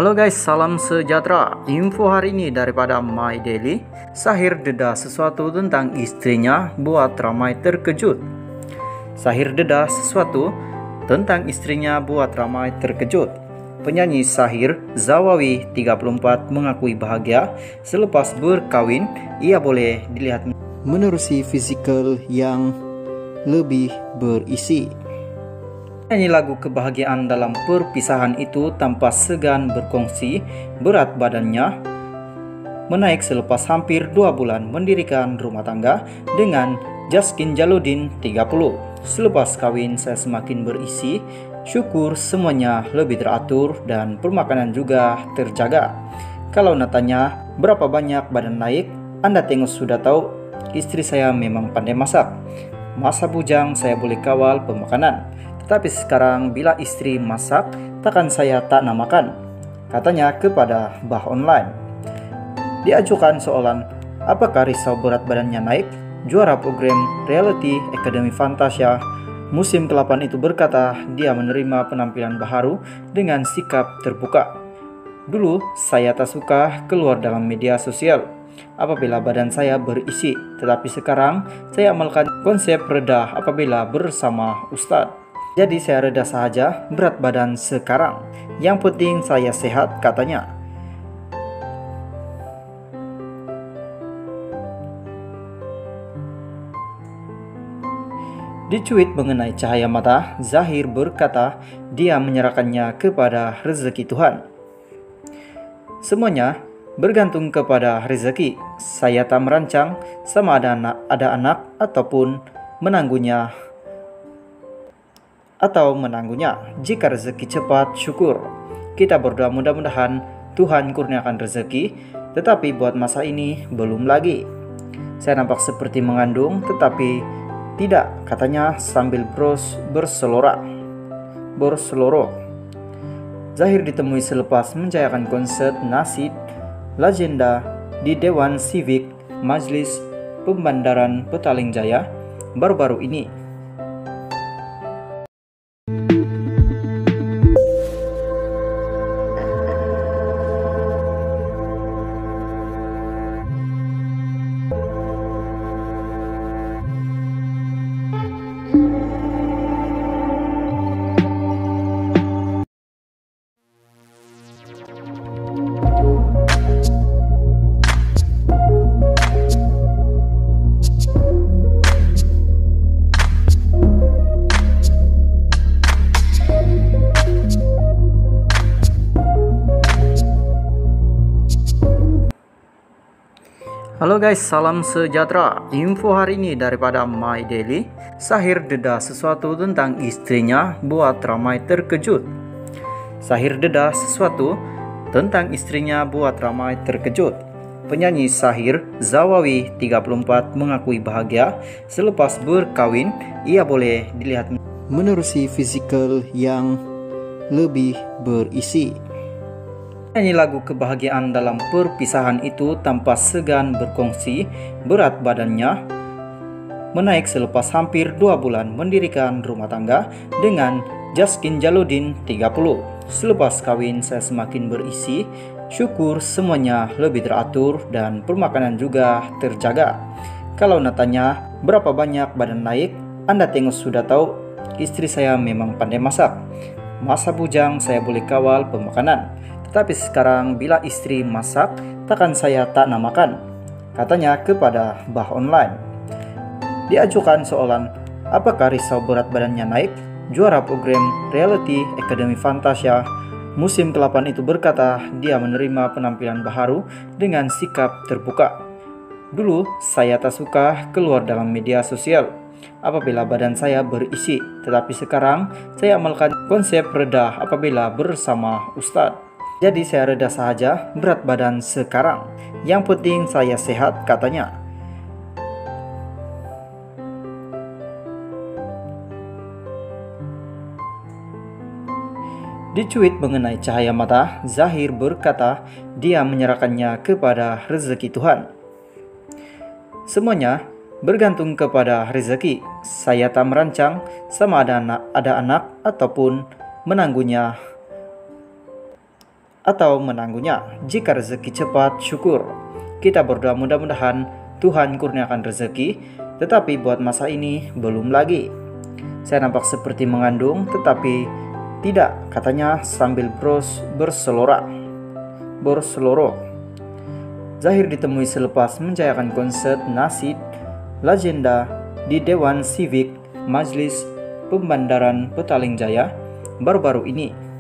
Halo guys, salam sejahtera. Info hari ini daripada My Daily. Sahir dedah sesuatu tentang istrinya buat ramai terkejut. Sahir dedah sesuatu tentang istrinya buat ramai terkejut. Penyanyi Sahir Zawawi 34 mengakui bahagia selepas berkawin ia boleh dilihat menerusi fizikal yang lebih berisi. Nyanyi lagu kebahagiaan dalam perpisahan itu tanpa segan berkongsi berat badannya menaik selepas hampir 2 bulan mendirikan rumah tangga dengan Jaskin Jaludin 30. Selepas kawin saya semakin berisi, syukur semuanya lebih teratur dan permakanan juga terjaga. Kalau natanya berapa banyak badan naik, Anda tengok sudah tahu istri saya memang pandai masak. Masa bujang saya boleh kawal pemakanan. Tetapi sekarang bila istri masak, takkan saya tak nak makan, katanya kepada Bah Online. Diajukan soalan, apakah risau berat badannya naik? Juara program reality Academy Fantasia musim ke-8 itu berkata dia menerima penampilan baharu dengan sikap terbuka. Dulu saya tak suka keluar dalam media sosial apabila badan saya berisi, tetapi sekarang saya amalkan konsep reda apabila bersama Ustadz. Jadi saya reda sahaja berat badan sekarang. Yang penting saya sehat, katanya. Di cuit mengenai cahaya mata, Zahir berkata dia menyerahkannya kepada rezeki Tuhan. Semuanya bergantung kepada rezeki. Saya tak merancang sama ada anak ataupun menangguhnya. Jika rezeki cepat, syukur. Kita berdoa mudah-mudahan Tuhan kurniakan rezeki, tetapi buat masa ini belum lagi. Saya nampak seperti mengandung, tetapi tidak, katanya sambil berseloroh. Zahir ditemui selepas menjayakan konser Nasid Legenda di Dewan Civic Majelis Pembandaran Petaling Jaya baru-baru ini. Halo guys, salam sejahtera. Info hari ini daripada My Daily. Sahir dedah sesuatu tentang istrinya buat ramai terkejut. Sahir dedah sesuatu tentang istrinya buat ramai terkejut. Penyanyi Sahir Zawawi 34 mengakui bahagia selepas berkawin ia boleh dilihat menerusi fizikal yang lebih berisi. Nyanyi lagu kebahagiaan dalam perpisahan itu tanpa segan berkongsi berat badannya menaik selepas hampir 2 bulan mendirikan rumah tangga dengan Jaskin Jaludin 30. Selepas kawin saya semakin berisi, syukur semuanya lebih teratur dan permakanan juga terjaga. Kalau natanya berapa banyak badan naik, Anda tengok sudah tahu istri saya memang pandai masak. Masa bujang saya boleh kawal pemakanan. Tapi sekarang bila istri masak, takkan saya tak nak makan, katanya kepada Bah Online. Diajukan soalan, apakah risau berat badannya naik? Juara program reality Academy Fantasia musim ke-8 itu berkata dia menerima penampilan baharu dengan sikap terbuka. Dulu saya tak suka keluar dalam media sosial apabila badan saya berisi, tetapi sekarang saya amalkan konsep reda apabila bersama Ustadz. Jadi saya reda sahaja berat badan sekarang. Yang penting saya sehat, katanya. Di cuit mengenai cahaya mata, Zahir berkata dia menyerahkannya kepada rezeki Tuhan. Semuanya bergantung kepada rezeki. Saya tak merancang sama ada anak ataupun menangguhnya. atau menangguhnya. Jika rezeki cepat, syukur. Kita berdoa mudah-mudahan Tuhan kurniakan rezeki, tetapi buat masa ini belum lagi. Saya nampak seperti mengandung, tetapi tidak, katanya sambil berseloro. Zahir ditemui selepas menjayakan konser nasid legenda di Dewan Civic Majelis Pembandaran Petaling Jaya baru-baru ini.